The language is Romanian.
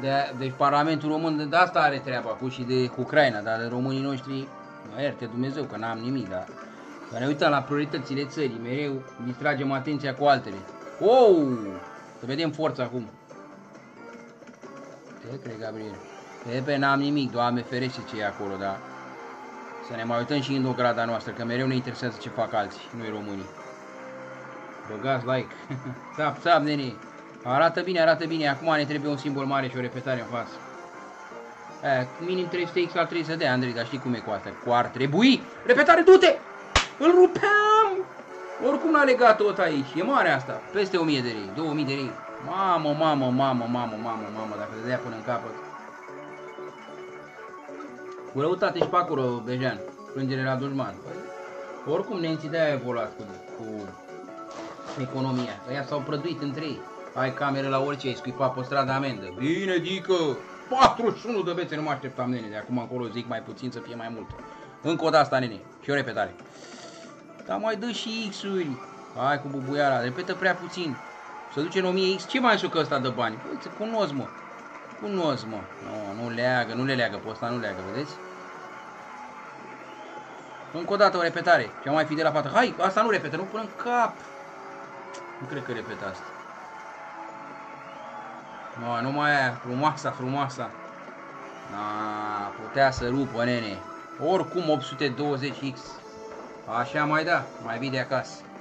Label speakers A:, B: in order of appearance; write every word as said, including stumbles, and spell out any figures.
A: De, deci Parlamentul Român de asta are treaba cu și de Ucraina, dar de românii noștri, mă ierte Dumnezeu că n-am nimic, dar că ne uităm la prioritățile țării, mereu distragem atenția cu altele. Oh! Să vedem forța acum. Ce cred, Gabriel? Pepe, n-am nimic, Doamne ferește ce e acolo, dar să ne mai uităm și în ograda noastră, că mereu ne interesează ce fac alții, noi românii. Băgați like. Țap, țap, nene. Arată bine, arată bine. Acum ne trebuie un simbol mare și o repetare în față. Aia, minim trei sute X al trebuie să dea, Andrei, dar știi cum e cu asta? Cu ar trebui. Repetare, du-te! Îl rupeam! Oricum n-a legat tot aici. E mare asta. Peste o mie de lei, două mii de lei. Mamă, mamă, mamă, mamă, mamă, mamă, dacă te dea până în capăt. Cu răutate și pe acolo, Bejan. Plângere la dușman. Oricum nemții de-aia evoluat cu, cu economia. Ăia s-au prăduit între ei. Ai cameră la orice, ai scuipat pe stradă amendă. Bine, dică! patruzeci și unu de bețe, nu mă așteptam, nene. De acum încolo zic mai puțin să fie mai mult. Încă o dată asta, nene. Și o repetare. Dar mai dă și X-uri. Hai cu bubuiala, repetă prea puțin. Să duce în o mie X. Ce mai știu că ăsta dă bani? Păi, să cunosc, mă. Cunosc, mă. Nu, nu leagă, nu le leagă. Pe ăsta nu leagă, vedeți? Încă o dată o repetare. Cea mai fidelă fată. Hai, asta nu repetă, nu până în cap. Nu cred că repetă asta. No, nu mai aia, frumoasa, frumoasa. Na, putea să rupă, nene. Oricum opt sute douăzeci X. Așa mai da, mai bine de acasă.